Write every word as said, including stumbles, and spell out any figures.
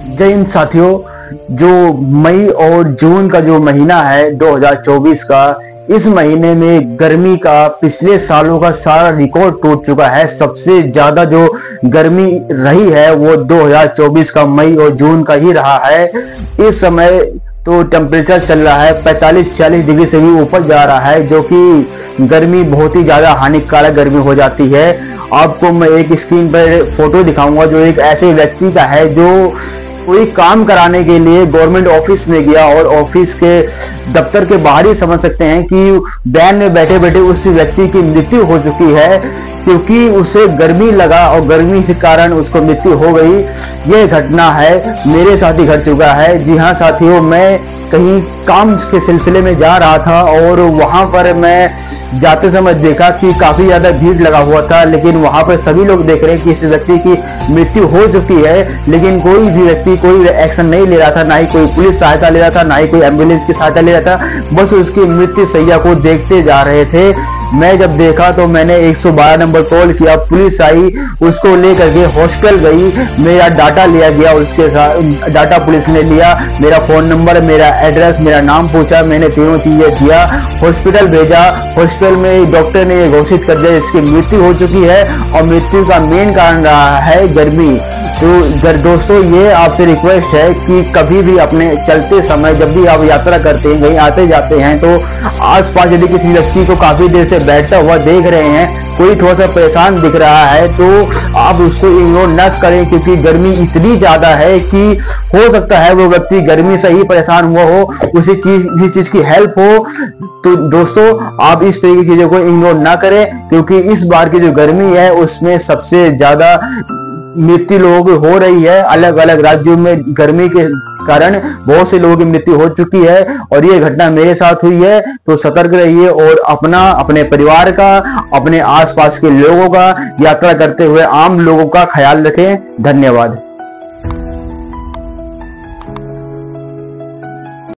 जय हिंद साथियों। जो मई और जून का जो महीना है दो हज़ार चौबीस का, इस महीने में गर्मी का पिछले सालों का सारा रिकॉर्ड टूट चुका है। सबसे ज्यादा जो गर्मी रही है वो दो हज़ार चौबीस का मई और जून का ही रहा है। इस समय तो टेम्परेचर चल रहा है पैंतालीस छियालीस डिग्री से भी ऊपर जा रहा है, जो कि गर्मी बहुत ही ज्यादा हानिकारक गर्मी हो जाती है। आपको मैं एक स्क्रीन पर फोटो दिखाऊंगा जो एक ऐसे व्यक्ति का है जो कोई काम कराने के लिए गवर्नमेंट ऑफिस में गया और ऑफिस के दफ्तर के बाहर ही समझ सकते हैं कि वैन में बैठे बैठे उस व्यक्ति की मृत्यु हो चुकी है, क्योंकि उसे गर्मी लगा और गर्मी के कारण उसको मृत्यु हो गई। यह घटना है मेरे साथ ही घट चुका है। जी हाँ साथियों, मैं कहीं काम के सिलसिले में जा रहा था और वहां पर मैं जाते समय देखा कि काफी ज्यादा भीड़ लगा हुआ था, लेकिन वहां पर सभी लोग देख रहे हैं कि इस व्यक्ति की मृत्यु हो चुकी है, लेकिन कोई भी व्यक्ति कोई एक्शन नहीं ले रहा था। ना ही कोई पुलिस सहायता ले रहा था, ना ही कोई एम्बुलेंस की सहायता ले रहा था, बस उसकी मृत्यु सैया को देखते जा रहे थे। मैं जब देखा तो मैंने एक सौ बारह नंबर कॉल किया, पुलिस आई, उसको लेकर के हॉस्पिटल गई, मेरा डाटा लिया गया, उसके साथ डाटा पुलिस ने लिया, मेरा फोन नंबर, मेरा एड्रेस, मेरा नाम पूछा, मैंने तीनों चीजें दिया, हॉस्पिटल भेजा। हॉस्पिटल में डॉक्टर ने ये घोषित कर दिया इसकी मृत्यु हो चुकी है और मृत्यु का मेन कारण रहा है गर्मी। तो दोस्तों, ये आपसे रिक्वेस्ट है कि कभी भी अपने चलते समय जब भी आप यात्रा करते हैं, कहीं आते जाते हैं, तो आसपास यदि किसी व्यक्ति को काफी देर से बैठता हुआ देख रहे हैं, कोई थोड़ा सा परेशान दिख रहा है, तो आप उसको इग्नोर न करें, क्योंकि गर्मी इतनी ज्यादा है कि हो सकता है वो व्यक्ति गर्मी से ही परेशान हुआ हो, उसी चीज इसी चीज की हेल्प हो। तो दोस्तों, आप इस तरह की चीजों को इग्नोर ना करें, क्योंकि इस बार की जो गर्मी है उसमें सबसे ज्यादा मृत्यु लोगों की हो रही है। अलग अलग राज्यों में गर्मी के कारण बहुत से लोगों की मृत्यु हो चुकी है और ये घटना मेरे साथ हुई है। तो सतर्क रहिए और अपना, अपने परिवार का, अपने आसपास के लोगों का, यात्रा करते हुए आम लोगों का ख्याल रखें। धन्यवाद।